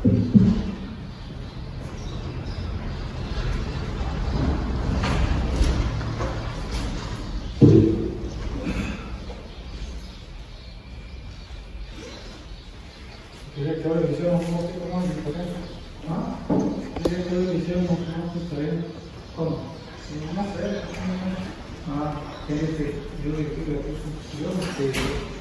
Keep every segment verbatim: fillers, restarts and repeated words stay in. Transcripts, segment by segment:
Quería que hoy lo hiciéramos un poquito más diferente. ¿Ah? Quería que hoy lo hiciéramos más diferente. ¿Cómo? Sí, más cerca. Ah, tiene que yo le pido a tu función que...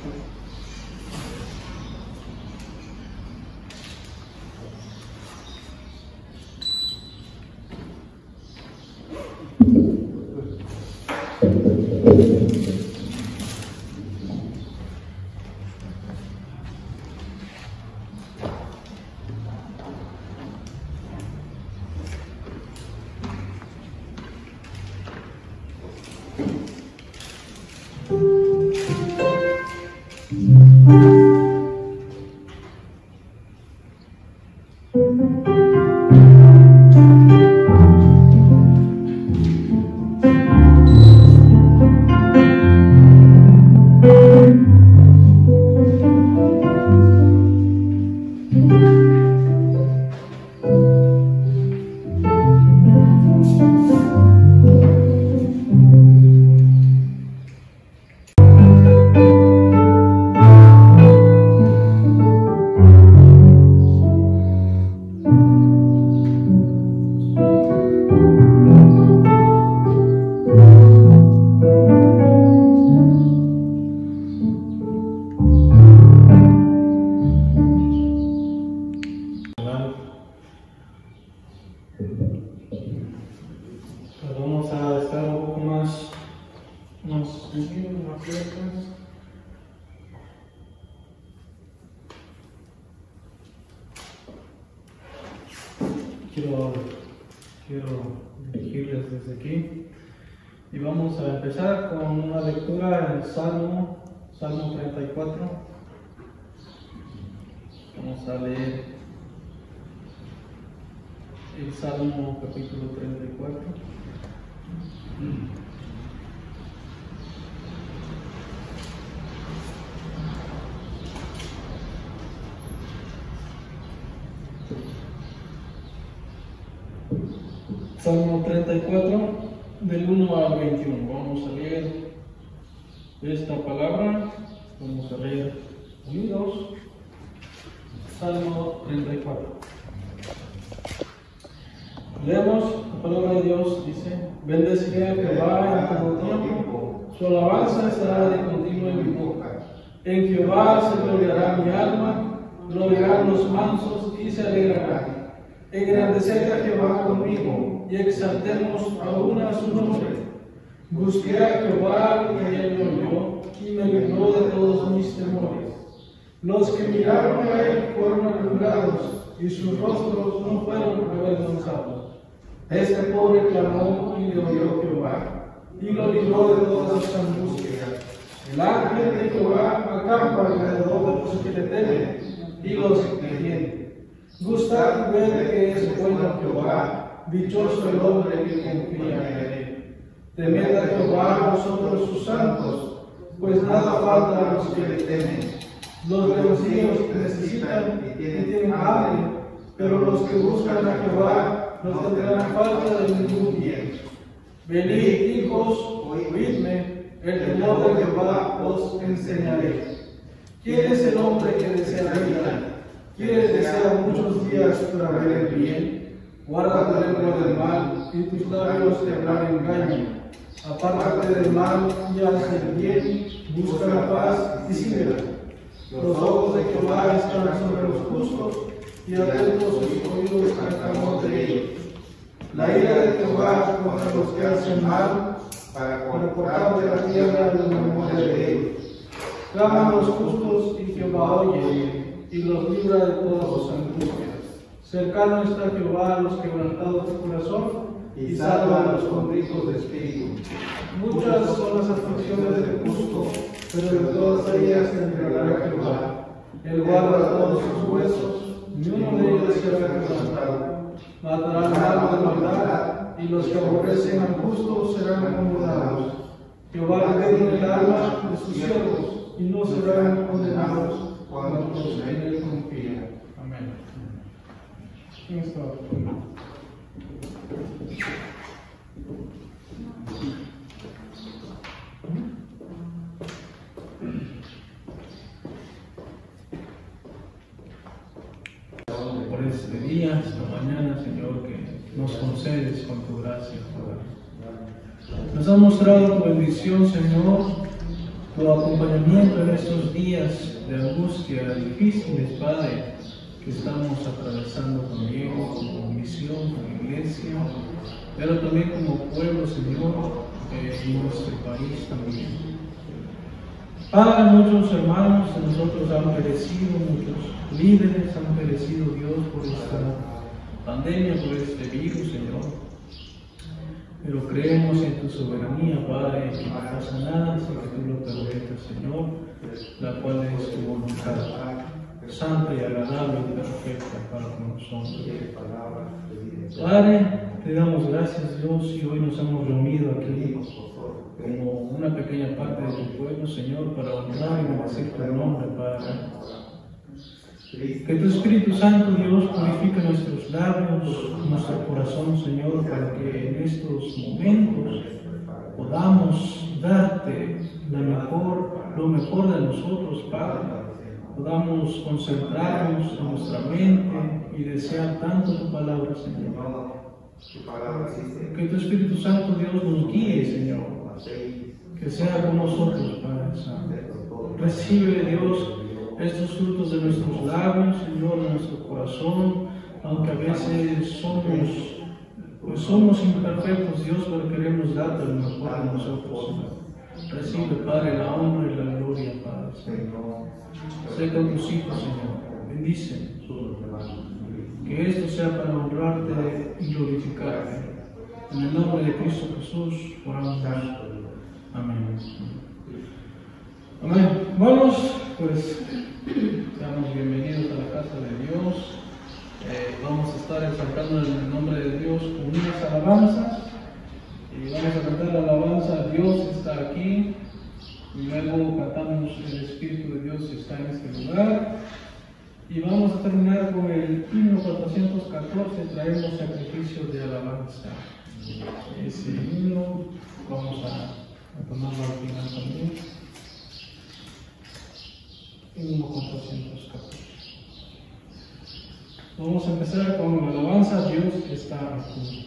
Pues vamos a estar un poco más, más unidos, más cercanos. Quiero, quiero dirigirles desde aquí y vamos a empezar con una lectura en Salmo, Salmo treinta y cuatro. Vamos a leer el Salmo capítulo treinta y cuatro. Salmo treinta y cuatro, del uno al veintiuno. Vamos a leer esta palabra. Vamos a leer unidos. Salmo treinta y cuatro. Leemos la palabra de Dios, dice: bendeciré a Jehová en todo tiempo, su alabanza estará de continuo en mi boca. En Jehová se gloriará mi alma, gloriarán los mansos y se alegrarán. Engrandeced a Jehová conmigo y exaltemos aún a su nombre. Busqué a Jehová y él me oyó y me libró de todos mis temores. Los que miraron a él fueron alumbrados y sus rostros no fueron avergonzados. Este pobre clamó y le oyó Jehová, y lo libró de todas sus angustias. El ángel de Jehová acampa alrededor de los que le temen, y los defiende. Gustad y ved que es bueno Jehová, dichoso el hombre que confía en él. Temed a Jehová vosotros sus santos, pues nada falta a los que le temen. Los leoncillos necesitan y tienen hambre, pero los que buscan a Jehová no tendrán falta de ningún bien. Venid, hijos, oídme, el temor de Jehová os enseñaré. ¿Quién es el hombre que desea vida? ¿Quién desea muchos días para ver el bien? Guarda tu lengua del mal y tus labios de hablar engaño. Apártate del mal y haz el bien, busca la paz y síguela. Los ojos de Jehová están sobre los justos y atentos sus oídos al clamor de ellos. La ira de Jehová contra los que hacen mal, para cortar de la tierra la memoria de ellos. Claman los justos y Jehová oye, y los libra de todas sus angustias. Cercano está Jehová a los quebrantados de corazón, y salva a los contritos de espíritu. Muchas son las aflicciones del justo, pero de todas ellas se entregará Jehová. Él guarda todos sus huesos, ni uno de ellos será quebrantado. Matará el alma de maldad, y los que aborrecen al justo serán acomodados. Jehová redime el alma de sus siervos, y no serán condenados cuando en él confían. Amén. ¿Quién estaba? Por este día, esta mañana, Señor, que nos concedes con tu gracia, Padre. Nos has mostrado tu bendición, Señor, tu acompañamiento en estos días de angustia difíciles, Padre, que estamos atravesando también como misión, como iglesia, pero también como pueblo, Señor, en nuestro país también. Padre, muchos hermanos de nosotros han perecido, muchos líderes han perecido, Dios, por esta pandemia, por este virus, Señor. Pero creemos en tu soberanía, Padre, que no pasa nada sin que tú lo permitas, Señor, la cual es tu voluntad, santa y agradable y perfecta para nosotros. Padre, te damos gracias, Dios, y hoy nos hemos reunido aquí como una pequeña parte de tu pueblo, Señor, para honrar y bendecir tu nombre, Padre. Que tu Espíritu Santo, Dios, purifique nuestros labios, nuestro corazón, Señor, para que en estos momentos podamos darte la mejor, lo mejor de nosotros, Padre. Podamos concentrarnos en nuestra mente y desear tanto tu palabra, Señor. Que tu Espíritu Santo, Dios, nos guíe, Señor. Que sea con nosotros, Padre Santo. Recibe, Dios, estos frutos de nuestros labios, Señor, de nuestro corazón, aunque a veces somos, pues somos imperfectos, Dios, pero queremos darte lo mejor de nosotros, Señor. Recibe, Padre, la honra y la gloria, Padre Santo. Sé con tus hijos, Señor. Bendice. Que esto sea para honrarte y glorificarte. En el nombre de Cristo Jesús, oramos. Amén. Amén. Vamos, pues, seamos bienvenidos a la casa de Dios. Eh, vamos a estar exaltando en el nombre de Dios con unas alabanzas. Y vamos a cantar la alabanza, Dios está aquí. Y luego cantamos el Espíritu de Dios está en este lugar. Y vamos a terminar con el himno cuatrocientos catorce, traemos sacrificios de alabanza. Ese himno vamos a, a tomarlo al final también. Himno cuatrocientos catorce. Vamos a empezar con la alabanza, Dios está aquí.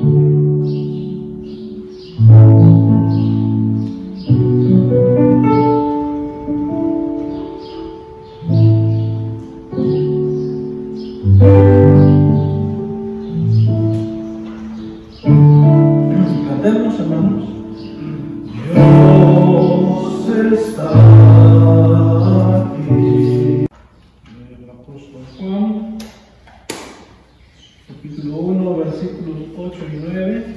Cantemos, hermanos. Dios está aquí. El apóstol Juan, capítulo uno, versículos ocho y nueve.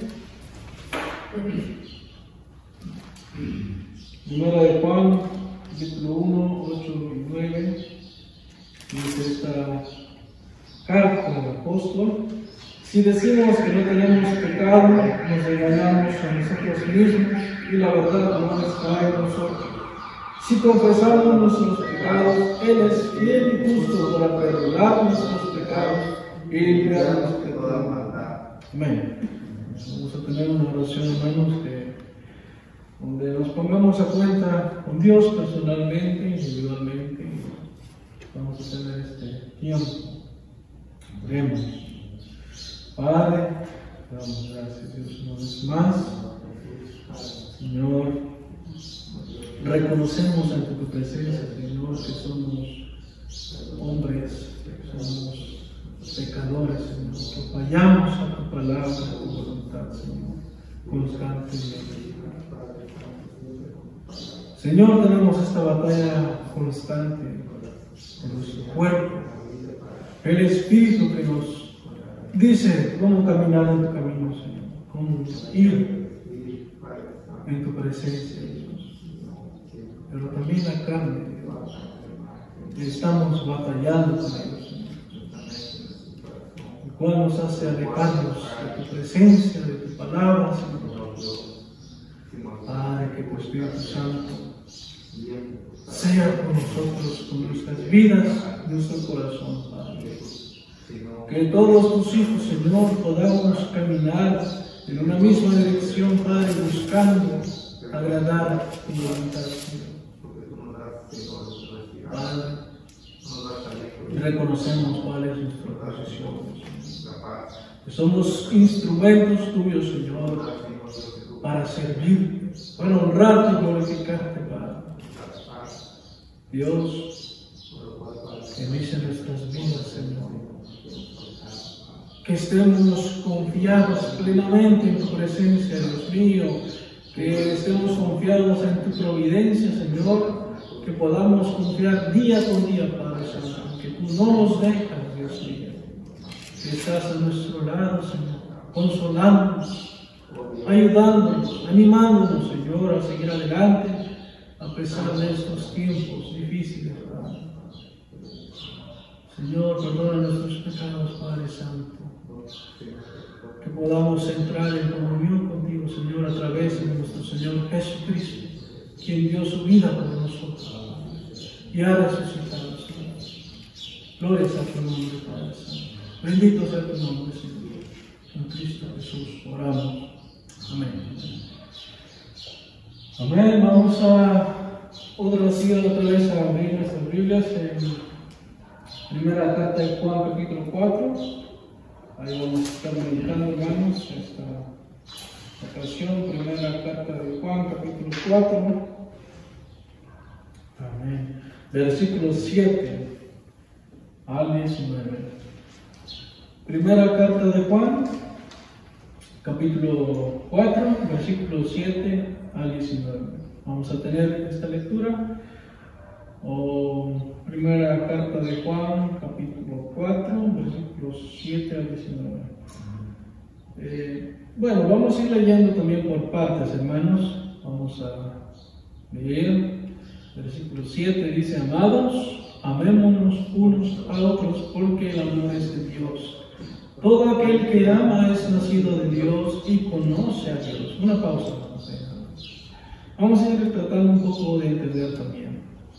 Primera de Juan, capítulo uno, ocho y nueve. Dice esta carta del apóstol: si decimos que no tenemos pecado, nos engañamos a nosotros mismos y la verdad no está en nosotros. Si confesamos nuestros pecados, Él es fiel y justo para perdonar nuestros pecados y limpiarnos de toda maldad. Amén. Vamos a tener una oración, hermanos, que, donde nos pongamos a cuenta con Dios personalmente, individualmente. Vamos a tener este tiempo. Oremos. Padre, te damos gracias, Dios, una vez más. Señor, reconocemos ante tu presencia, Señor, que somos hombres, que somos pecadores, Señor, que fallamos a tu palabra, a tu voluntad, Señor, constantemente. Señor, tenemos esta batalla constante en nuestro cuerpo. El Espíritu que nos dice cómo caminar en tu camino, Señor, cómo ir en tu presencia, Dios. Pero también la carne, Dios, estamos batallando con ellos, Señor, el cual nos hace alejarnos de tu presencia, de tu palabra, Señor. Padre, que tu Espíritu Santo sea con nosotros, con nuestras vidas, nuestro corazón, Padre. Que que todos tus hijos, Señor, podamos caminar en una misma dirección, Padre, buscando agradar tu voluntad, Señor. Padre, reconocemos cuál es nuestra posición, que somos instrumentos tuyos, Señor, para servirte, para honrarte y glorificarte, Padre. Dios, que bendice nuestras vidas, Señor. Que estemos confiados plenamente en tu presencia, Dios mío. Que estemos confiados en tu providencia, Señor. Que podamos confiar día con día, Padre Santo. Que tú no nos dejas, Dios mío. Que estás a nuestro lado, Señor. Consolándonos, ayudándonos, animándonos, Señor, a seguir adelante a pesar de estos tiempos difíciles, Padre. Señor, perdona nuestros pecados, Padre Santo. Que podamos entrar en comunión contigo, Señor, a través de nuestro Señor Jesucristo, quien dio su vida por nosotros y ha resucitado, Señor. Gloria a tu nombre, Padre Santo. Bendito sea tu nombre, Señor. En Cristo Jesús oramos. Amén. Amén. Vamos a otra vez, otra vez a abrir nuestras Biblias en primera carta de Juan, capítulo cuatro. Ahí vamos a estar meditando, hermanos, esta ocasión. Primera carta de Juan, capítulo cuatro. Amén. Versículo siete al diecinueve. Primera carta de Juan, capítulo cuatro, versículo siete al diecinueve. Vamos a tener esta lectura. O primera carta de Juan, capítulo cuatro, versículos siete al diecinueve. Eh, bueno, vamos a ir leyendo también por partes, hermanos. Vamos a leer. Versículo siete dice: amados, amémonos unos a otros, porque el amor es de Dios. Todo aquel que ama es nacido de Dios y conoce a Dios. Una pausa, vamos a Vamos a ir tratando un poco de entender también.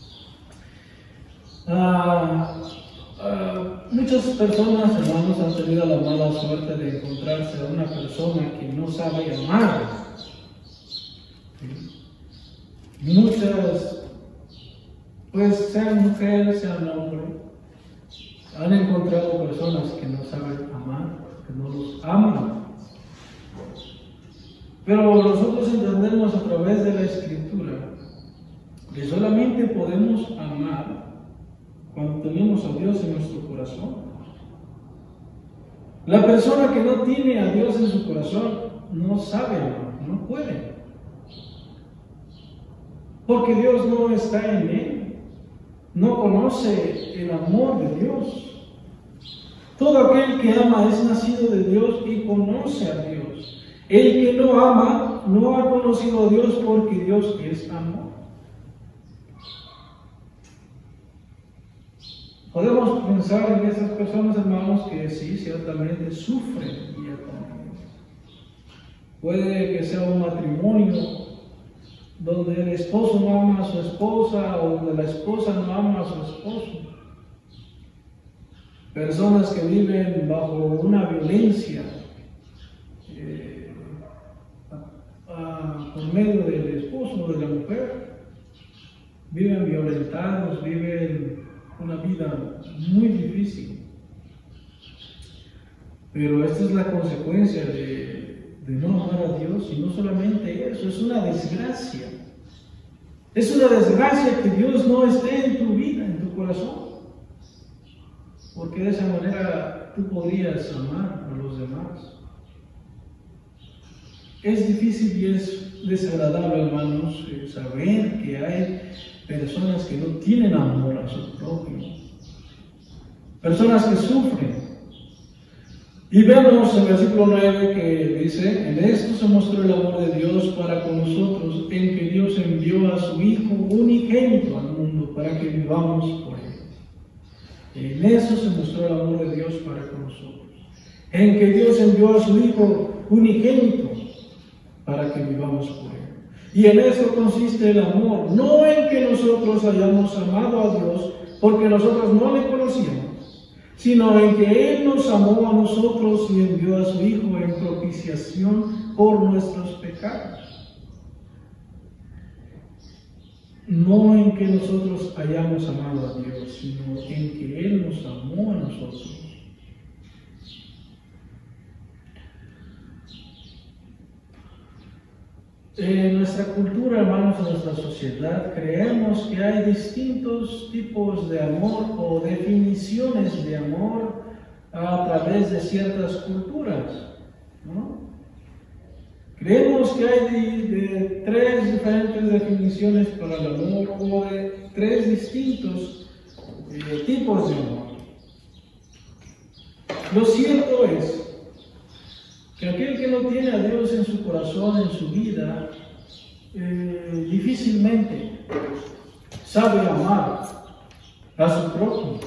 Uh, uh, muchas personas, hermanos, han tenido la mala suerte de encontrarse a una persona que no sabe amar. ¿Sí? Muchas, pues sean mujeres, sean hombres, han encontrado personas que no saben amar, que no los aman. Pero nosotros entendemos a través de la Escritura que solamente podemos amar cuando tenemos a Dios en nuestro corazón. La persona que no tiene a Dios en su corazón no sabe amar, no puede. Porque Dios no está en él, no conoce el amor de Dios. Todo aquel que ama es nacido de Dios y conoce a Dios. El que no ama no ha conocido a Dios, porque Dios es amor. Podemos pensar en esas personas, hermanos, que sí, ciertamente sufren día con día. Puede que sea un matrimonio donde el esposo no ama a su esposa o donde la esposa no ama a su esposo. Personas que viven bajo una violencia eh, a, a, por medio del esposo o de la mujer. Viven violentados, viven una vida muy difícil. Pero esta es la consecuencia de, de no amar a Dios, y no solamente eso, es una desgracia. Es una desgracia que Dios no esté en tu vida, en tu corazón. Porque de esa manera tú podrías amar a los demás. Es difícil y es desagradable, hermanos, saber que hay personas que no tienen amor a su prójimo, personas que sufren. Y vemos en el versículo nueve que dice: en esto se mostró el amor de Dios para con nosotros, en que Dios envió a su Hijo unigénito al mundo para que vivamos por él. En eso se mostró el amor de Dios para con nosotros, en que Dios envió a su Hijo unigénito para que vivamos por él. Y en eso consiste el amor, no en que nosotros hayamos amado a Dios porque nosotros no le conocíamos, sino en que Él nos amó a nosotros y envió a su Hijo en propiciación por nuestros pecados. No en que nosotros hayamos amado a Dios, sino en que Él nos amó a nosotros. En nuestra cultura, hermanos, en nuestra sociedad, creemos que hay distintos tipos de amor o definiciones de amor a través de ciertas culturas, ¿no? Creemos que hay de, de tres diferentes definiciones para el amor o de tres distintos eh, tipos de amor. Lo cierto es que aquel que no tiene a Dios en su corazón, en su vida, eh, difícilmente sabe amar a su prójimo.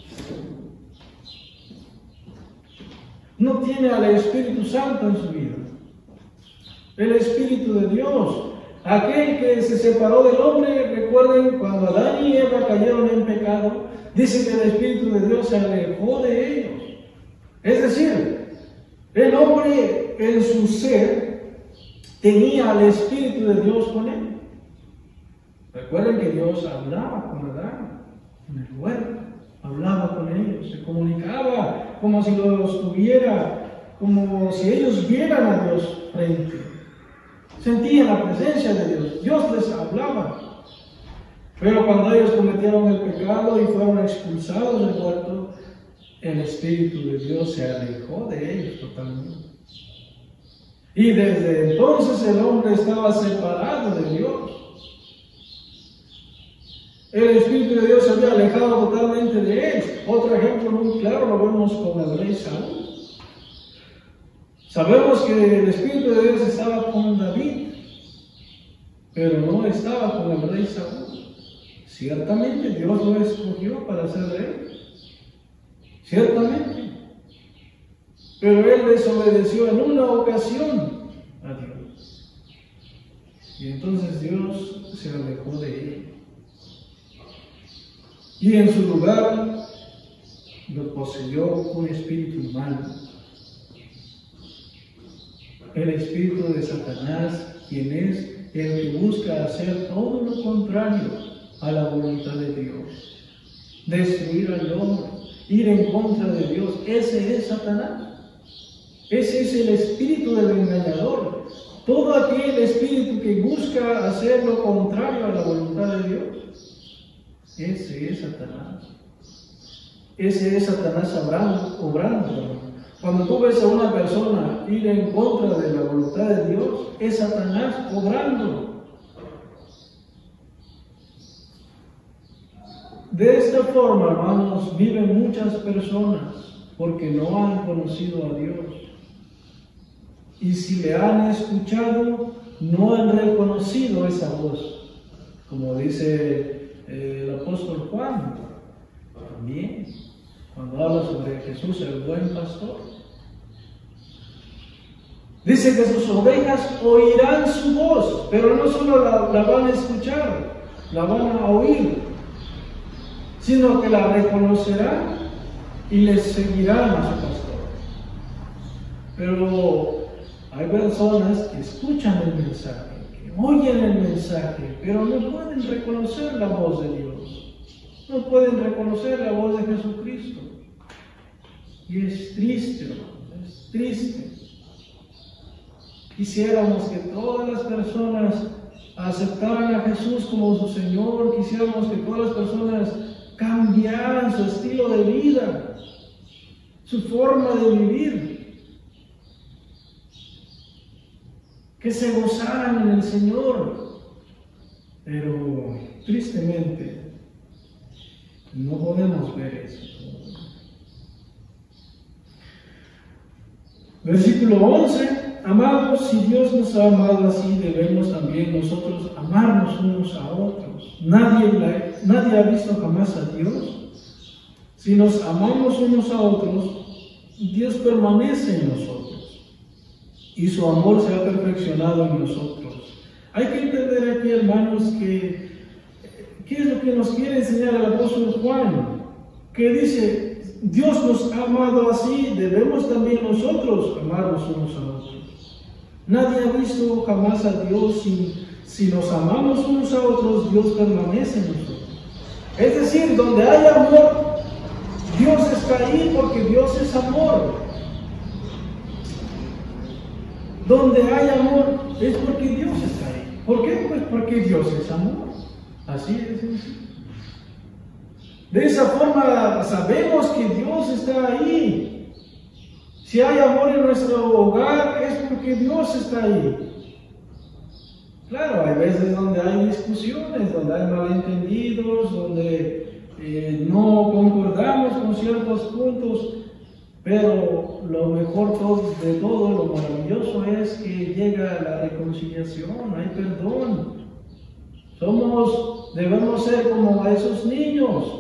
No tiene al Espíritu Santo en su vida. El Espíritu de Dios, aquel que se separó del hombre, recuerden cuando Adán y Eva cayeron en pecado, dice que el Espíritu de Dios se alejó de ellos. Es decir, el hombre en su ser tenía al Espíritu de Dios con él. Recuerden que Dios hablaba con Adán en el huerto, hablaba con ellos, se comunicaba como si los tuviera, como si ellos vieran a Dios frente. Sentían la presencia de Dios, Dios les hablaba. Pero cuando ellos cometieron el pecado y fueron expulsados del huerto, el Espíritu de Dios se alejó de ellos totalmente. Y desde entonces el hombre estaba separado de Dios. El Espíritu de Dios se había alejado totalmente de él. Otro ejemplo muy claro lo vemos con el rey Saúl. Sabemos que el Espíritu de Dios estaba con David, pero no estaba con el rey Saúl. Ciertamente Dios lo escogió para ser rey. Ciertamente. Pero él desobedeció en una ocasión a Dios. Y entonces Dios se alejó de él. Y en su lugar lo poseyó un espíritu malo. El espíritu de Satanás, quien es el que busca hacer todo lo contrario a la voluntad de Dios. Destruir al hombre, ir en contra de Dios. Ese es Satanás. Ese es el espíritu del engañador. Todo aquel espíritu que busca hacer lo contrario a la voluntad de Dios. Ese es Satanás. Ese es Satanás obrando. obrando. Cuando tú ves a una persona ir en contra de la voluntad de Dios, es Satanás obrando. De esta forma, hermanos, viven muchas personas porque no han conocido a Dios. Y si le han escuchado, no han reconocido esa voz. Como dice eh, el apóstol Juan, también, cuando habla sobre Jesús, el buen pastor. Dice que sus ovejas oirán su voz, pero no solo la, la van a escuchar, la van a oír, sino que la reconocerán y les seguirán a su pastor. Pero hay personas que escuchan el mensaje, que oyen el mensaje, pero no pueden reconocer la voz de Dios. No pueden reconocer la voz de Jesucristo. Y es triste, hermano, es triste. Quisiéramos que todas las personas aceptaran a Jesús como su Señor. Quisiéramos que todas las personas cambiaran su estilo de vida, su forma de vivir. Que se gozaran en el Señor. Pero tristemente no podemos ver eso. Versículo once. Amados, si Dios nos ha amado así, debemos también nosotros amarnos unos a otros. Nadie, la, nadie ha visto jamás a Dios. Si nos amamos unos a otros, Dios permanece en nosotros y su amor se ha perfeccionado en nosotros. Hay que entender aquí, hermanos, que ¿qué es lo que nos quiere enseñar el apóstol Juan? Que dice, Dios nos ha amado así, debemos también nosotros amarnos unos a otros. Nadie ha visto jamás a Dios. Si, si nos amamos unos a otros, Dios permanece en nosotros. Es decir, donde hay amor, Dios está ahí porque Dios es amor. Donde hay amor es porque Dios está ahí. ¿Por qué? Pues porque Dios es amor. Así es sencillo. De esa forma sabemos que Dios está ahí. Si hay amor en nuestro hogar es porque Dios está ahí. Claro, hay veces donde hay discusiones, donde hay malentendidos, donde eh, no concordamos con ciertos puntos, pero lo mejor de todo, lo maravilloso es que llega la reconciliación, hay perdón. Somos, debemos ser como esos niños.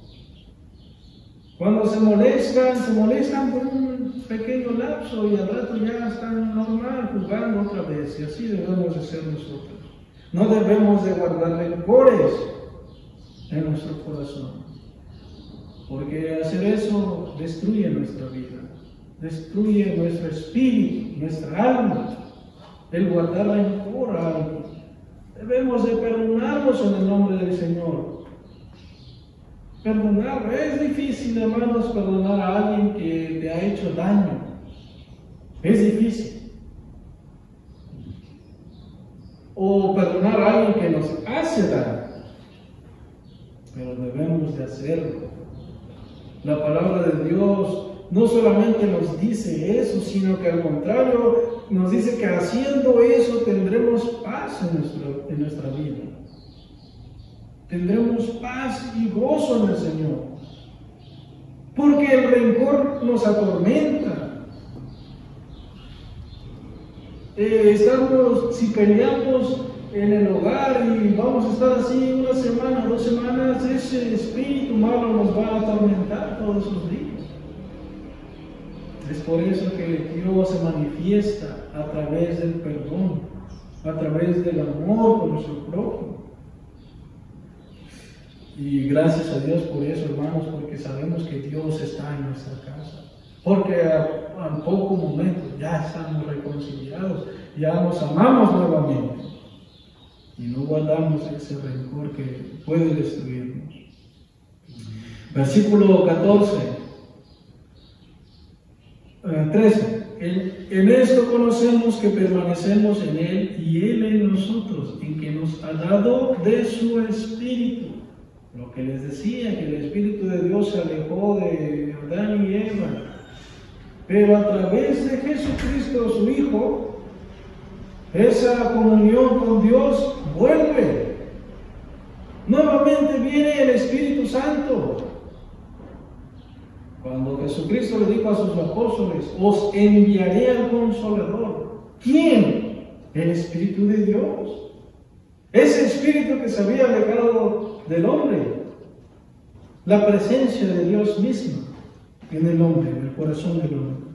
Cuando se molestan, se molestan por un pequeño lapso y al rato ya están normal, jugando otra vez. Y así debemos de ser nosotros. No debemos de guardar rencores en nuestro corazón. Porque hacer eso destruye nuestra vida, destruye nuestro espíritu, nuestra alma. El guardar rencor a alguien. Debemos de perdonarnos en el nombre del Señor. Perdonar, es difícil, hermanos, perdonar a alguien que te ha hecho daño. Es difícil. O perdonar a alguien que nos hace daño. Pero debemos de hacerlo. La palabra de Dios no solamente nos dice eso, sino que al contrario nos dice que haciendo eso tendremos paz en, nuestro, en nuestra vida. Tendremos paz y gozo en el Señor. Porque el rencor nos atormenta. Eh, estamos, si peleamos en el hogar y vamos a estar así una semana, dos semanas, ese espíritu malo nos va a atormentar todos esos días. Es por eso que Dios se manifiesta a través del perdón, a través del amor por nuestro prójimo. Y gracias a Dios por eso, hermanos, porque sabemos que Dios está en nuestra casa. Porque al poco momento ya estamos reconciliados, ya nos amamos nuevamente. Y no guardamos ese rencor que puede destruirnos. Versículo catorce, eh, trece. En, en esto conocemos que permanecemos en Él y Él en nosotros, en que nos ha dado de su Espíritu. Lo que les decía, que el Espíritu de Dios se alejó de Adán y Eva, pero a través de Jesucristo, su Hijo, esa comunión con Dios vuelve. Nuevamente viene el Espíritu Santo. Cuando Jesucristo le dijo a sus apóstoles, os enviaré al Consolador. ¿Quién? El Espíritu de Dios. Ese Espíritu que se había alejado del hombre, la presencia de Dios misma en el hombre, en el corazón del hombre.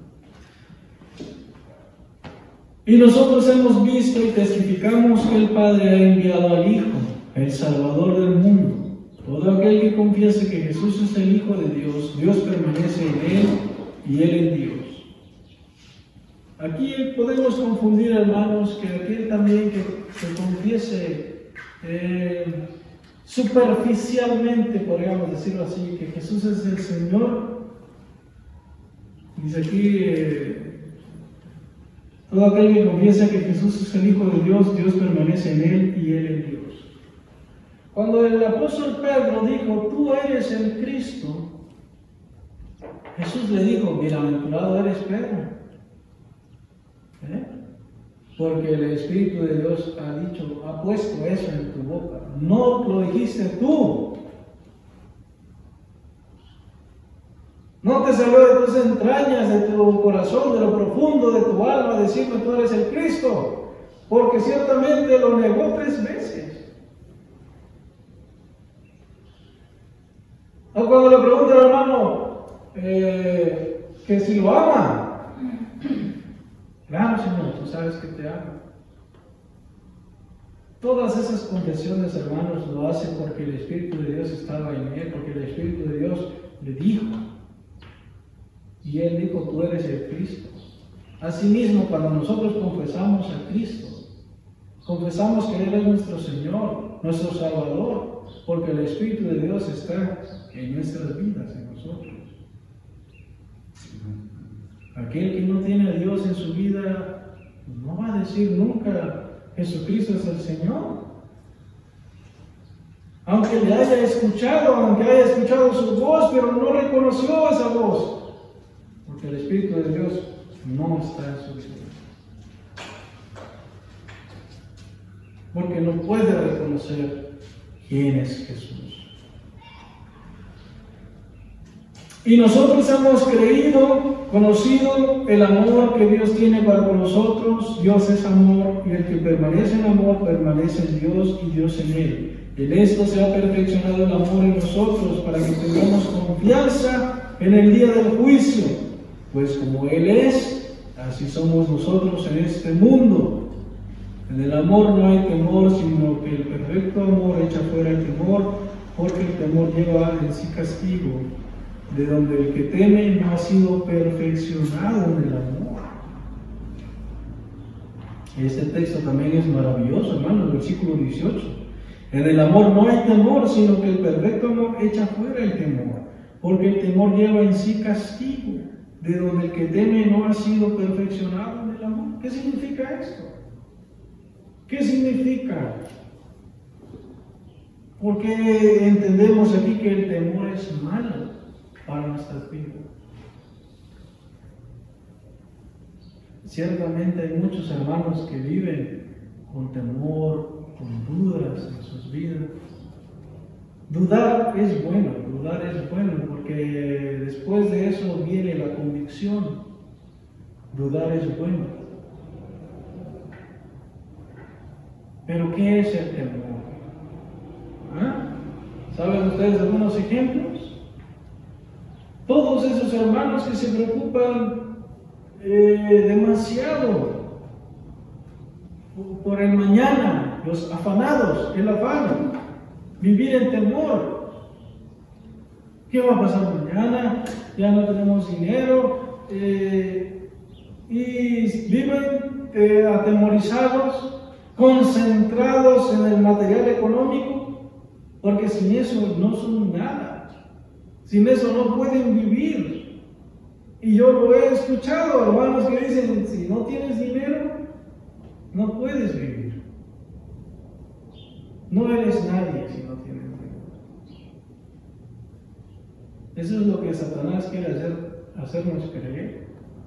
Y nosotros hemos visto y testificamos que el Padre ha enviado al Hijo, el Salvador del mundo. Todo aquel que confiese que Jesús es el Hijo de Dios, Dios permanece en Él y Él en Dios. Aquí podemos confundir, hermanos, que aquel también que, que confiese eh, superficialmente, podríamos decirlo así, que Jesús es el Señor. Dice aquí, eh, todo aquel que confiesa que Jesús es el Hijo de Dios, Dios permanece en Él y Él en Dios. Cuando el apóstol Pedro dijo, tú eres el Cristo, Jesús le dijo, bienaventurado eres Pedro. ¿Eh? Porque el Espíritu de Dios ha dicho, ha puesto eso en tu boca. No lo dijiste tú. No te salió de tus entrañas, de tu corazón, de lo profundo de tu alma, decirme tú eres el Cristo. Porque ciertamente lo negó tres veces. O cuando le pregunta al hermano eh, que si lo ama. Claro, Señor, tú sabes que te amo. Todas esas confesiones, hermanos, lo hace porque el Espíritu de Dios estaba en él, porque el Espíritu de Dios le dijo. y Él dijo, tú eres el Cristo. Asimismo, cuando nosotros confesamos a Cristo, confesamos que Él es nuestro Señor, nuestro Salvador, porque el Espíritu de Dios está en nuestras vidas, en nosotros. Aquel que no tiene a Dios en su vida no va a decir nunca Jesucristo es el Señor. Aunque le haya escuchado, aunque haya escuchado su voz, pero no reconoció esa voz, porque el Espíritu de Dios no está en su vida. Porque no puede reconocer quién es Jesús. Y nosotros hemos creído, conocido el amor que Dios tiene para con nosotros. Dios es amor, y el que permanece en amor permanece en Dios y Dios en él. En esto se ha perfeccionado el amor en nosotros, para que tengamos confianza en el día del juicio. Pues como Él es, así somos nosotros en este mundo. En el amor no hay temor, sino que el perfecto amor echa fuera el temor, porque el temor lleva en sí castigo, de donde el que teme no ha sido perfeccionado en el amor. Este texto también es maravilloso, hermano, el versículo dieciocho. En el amor no hay temor, sino que el perfecto amor echa fuera el temor, porque el temor lleva en sí castigo, de donde el que teme no ha sido perfeccionado en el amor. ¿Qué significa esto? ¿Qué significa? Porque entendemos aquí que el temor es malo para nuestras vidas. Ciertamente hay muchos hermanos que viven con temor, con dudas en sus vidas. Dudar es bueno, dudar es bueno, porque después de eso viene la convicción. Dudar es bueno. Pero ¿qué es el temor? ¿Ah? ¿Saben ustedes algunos ejemplos? Todos esos hermanos que se preocupan eh, demasiado por el mañana, los afanados, el afán, vivir en temor. ¿Qué va a pasar mañana? Ya no tenemos dinero, eh, y viven eh, atemorizados, concentrados en el material económico, porque sin eso no son nada, sin eso no pueden vivir. Y yo lo he escuchado, hermanos que dicen, si no tienes dinero, no puedes vivir. No eres nadie si no tienes dinero. Eso es lo que Satanás quiere hacer, hacernos creer.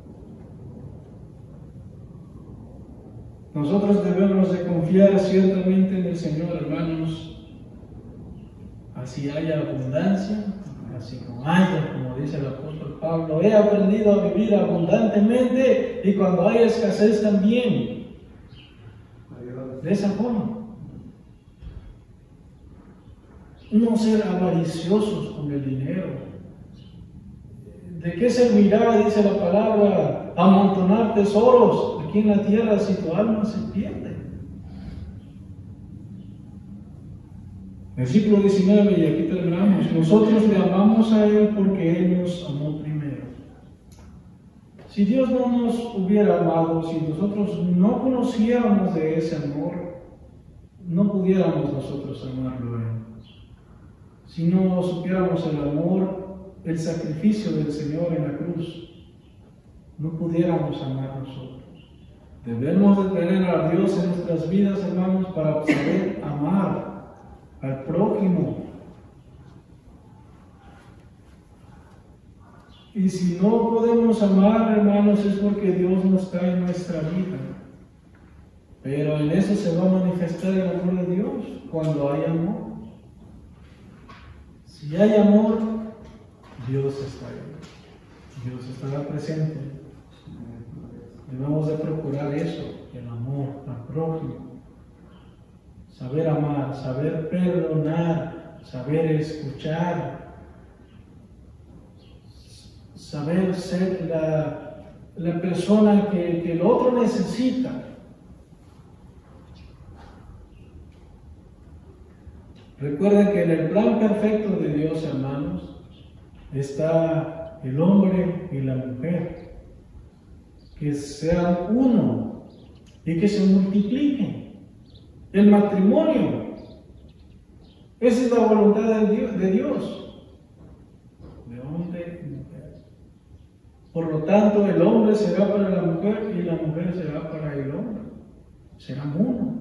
Nosotros debemos de confiar ciertamente en el Señor, hermanos. Así haya abundancia, así no haya, como dice el apóstol Pablo, he aprendido a vivir abundantemente y cuando haya escasez también. De esa forma. No ser avariciosos con el dinero. ¿De qué servirá, dice la palabra, amontonar tesoros aquí en la tierra si tu alma se pierde? Versículo diecinueve, y aquí terminamos. Nosotros le amamos a Él porque Él nos amó primero. Si Dios no nos hubiera amado, si nosotros no conociéramos de ese amor, no pudiéramos nosotros amarlo a Él. Si no supiéramos el amor, el sacrificio del Señor en la cruz, no pudiéramos amar nosotros. Debemos de tener a Dios en nuestras vidas, hermanos, para saber amar al prójimo. Y si no podemos amar, hermanos, es porque Dios no está en nuestra vida. Pero en eso se va a manifestar el amor de Dios, cuando hay amor. Si hay amor, Dios está ahí. Dios estará presente. Debemos de procurar eso, el amor al prójimo. Saber amar, saber perdonar, saber escuchar, saber ser la, la persona que, que el otro necesita. Recuerden que en el plan perfecto de Dios, hermanos, está el hombre y la mujer, que sean uno y que se multipliquen. El matrimonio, esa es la voluntad de Dios, de Dios, de hombre y mujer. Por lo tanto, el hombre será para la mujer y la mujer será para el hombre, serán uno.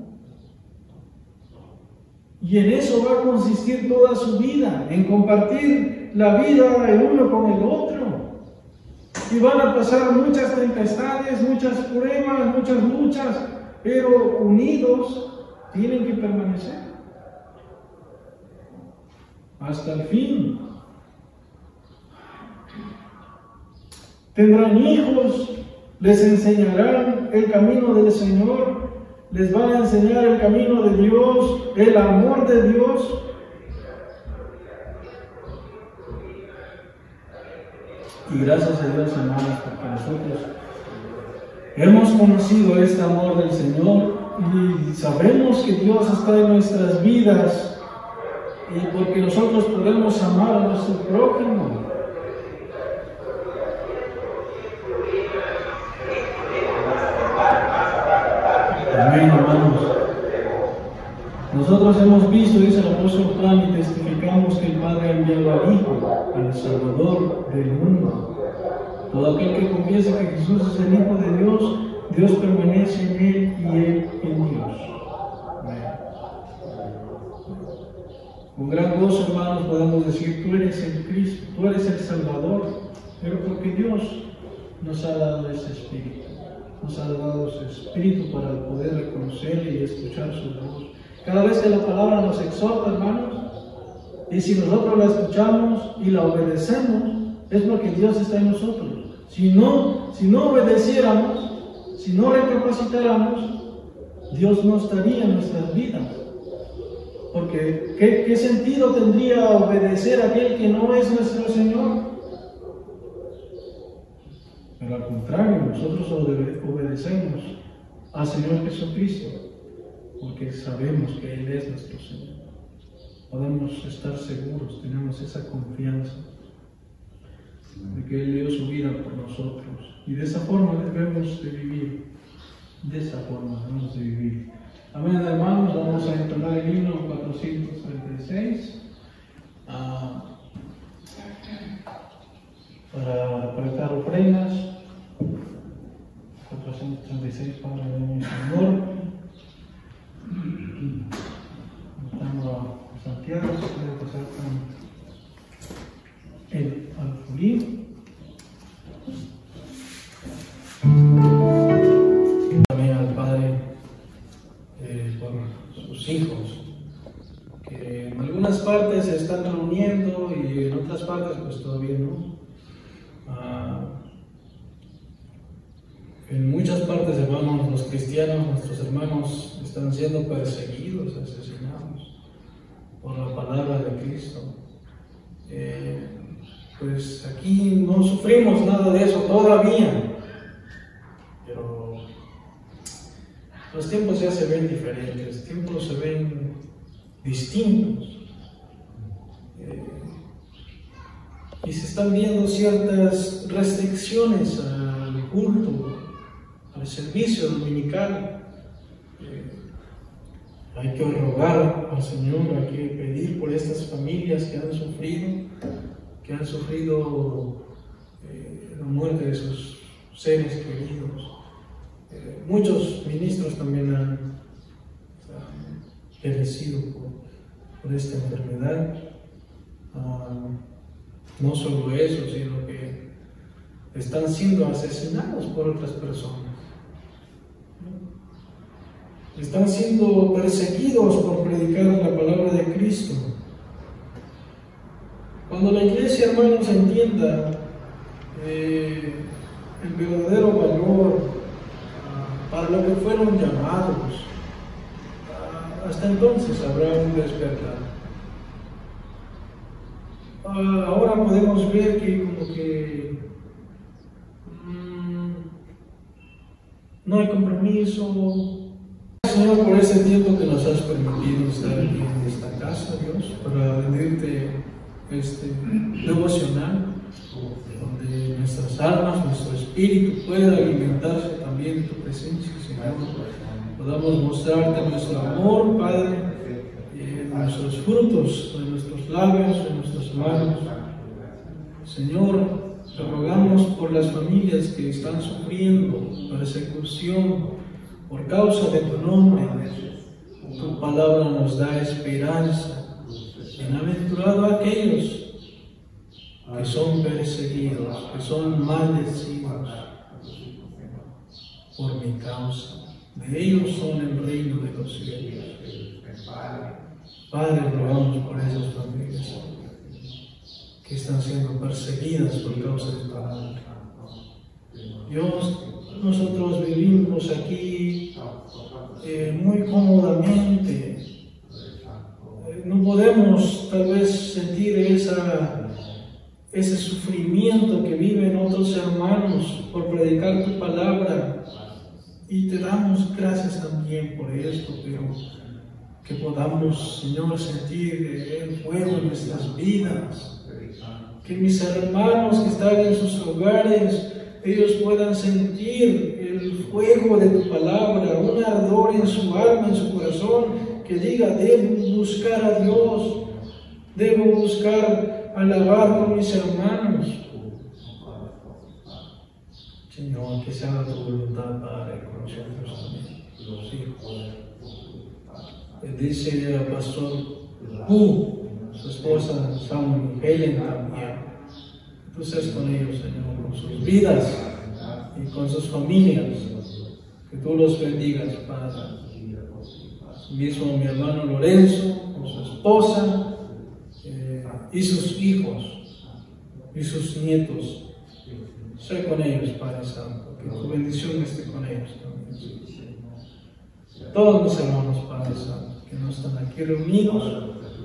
Y en eso va a consistir toda su vida, en compartir la vida el uno con el otro. Y van a pasar muchas tempestades, muchas pruebas, muchas luchas, pero unidos tienen que permanecer hasta el fin. Tendrán hijos, les enseñarán el camino del Señor, les van a enseñar el camino de Dios, el amor de Dios. Y gracias a Dios, hermanos, porque nosotros hemos conocido este amor del Señor y sabemos que Dios está en nuestras vidas, y porque nosotros podemos amar a nuestro prójimo. Amén, hermanos. Nosotros hemos visto, dice el apóstol Juan, y testificamos que el Padre ha enviado al Hijo, al Salvador del mundo. Todo aquel que confiesa que Jesús es el Hijo de Dios, Dios permanece en Él y Él en Dios. Amén. Con gran gozo, hermanos, podemos decir, tú eres el Cristo, tú eres el Salvador, pero porque Dios nos ha dado ese Espíritu. Nos ha dado su Espíritu para poder reconocerle y escuchar su voz. Cada vez que la palabra nos exhorta, hermanos, y si nosotros la escuchamos y la obedecemos, es porque Dios está en nosotros. Si no, si no obedeciéramos, si no recapacitáramos, Dios no estaría en nuestras vidas. Porque ¿qué, qué sentido tendría obedecer a aquel que no es nuestro Señor? Pero al contrario, nosotros obedecemos al Señor Jesucristo, porque sabemos que Él es nuestro Señor. Podemos estar seguros, tenemos esa confianza de que Él dio su vida por nosotros. Y de esa forma debemos de vivir. De esa forma debemos de vivir. Amén, hermanos. Vamos a entonar el himno cuatrocientos treinta y seis. Ah, para recolectar ofrendas. cuatrocientos treinta y seis, Padre de mi Señor. Estamos a Santiago, se puede pasar con el alfolí. También al Padre eh, por sus hijos, que en algunas partes se están reuniendo y en otras partes pues todavía no. Ah, En muchas partes, hermanos, los cristianos, nuestros hermanos, están siendo perseguidos, asesinados por la palabra de Cristo. Eh, pues aquí no sufrimos nada de eso todavía, pero los tiempos ya se ven diferentes, los tiempos se ven distintos. Eh, y se están viendo ciertas restricciones al culto, al servicio dominical. Eh, hay que rogar al Señor, hay que pedir por estas familias que han sufrido, que han sufrido eh, la muerte de sus seres queridos. Eh, muchos ministros también han, han perecido por, por esta enfermedad. Uh, no solo eso, sino que están siendo asesinados por otras personas. Están siendo perseguidos por predicar la palabra de Cristo. Cuando la iglesia, hermanos, entienda eh, el verdadero valor uh, para lo que fueron llamados, uh, hasta entonces habrá un despertar. Uh, ahora podemos ver que como que um, no hay compromiso. Señor, por ese tiempo que nos has permitido estar aquí en esta casa, Dios, para rendirte este devocional, donde nuestras almas, nuestro espíritu pueda alimentarse también de tu presencia, Señor. Podamos mostrarte nuestro amor, Padre, eh, nuestros frutos de nuestros labios, de nuestras manos. Señor, te rogamos por las familias que están sufriendo persecución por causa de tu nombre. Tu palabra nos da esperanza. Bienaventurados aquellos que son perseguidos, que son maldecidos por mi causa. De ellos son el reino de los cielos. Padre, rogamos por esas familias que están siendo perseguidas por causa de tu amor. Dios, nosotros vivimos aquí eh, muy cómodamente. Eh, no podemos tal vez sentir esa, ese sufrimiento que viven otros hermanos por predicar tu palabra. Y te damos gracias también por esto, pero que podamos, Señor, sentir el fuego en nuestras vidas. Que mis hermanos que están en sus hogares, ellos puedan sentir el fuego de tu palabra, un ardor en su alma, en su corazón, que diga, debo buscar a Dios, debo buscar alabar por mis hermanos. Señor, que se haga tu voluntad, Padre, con nosotros también, los hijos. Bendice al pastor Hu, su esposa San Helen también. Tú seas con ellos, Señor, con sus vidas y con sus familias. Que tú los bendigas, Padre. Mismo mi hermano Lorenzo, con su esposa eh, y sus hijos y sus nietos. Sé con ellos, Padre Santo. Que tu bendición esté con ellos también. Todos mis hermanos, Padre Santo, que no están aquí reunidos,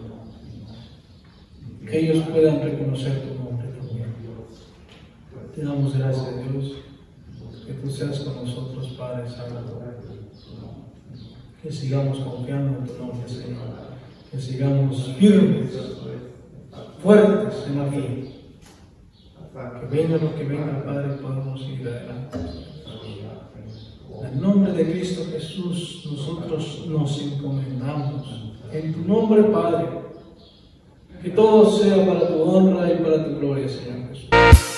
que ellos puedan reconocer tu nombre también. Te damos gracias, Dios, que tú seas con nosotros, Padre Santo. Que sigamos confiando en tu nombre, Señor. Que sigamos firmes, fuertes en la vida. Que venga lo que venga, Padre, podamos ir adelante. En el nombre de Cristo Jesús, nosotros nos encomendamos. En tu nombre, Padre. Que todo sea para tu honra y para tu gloria, Señor Jesús.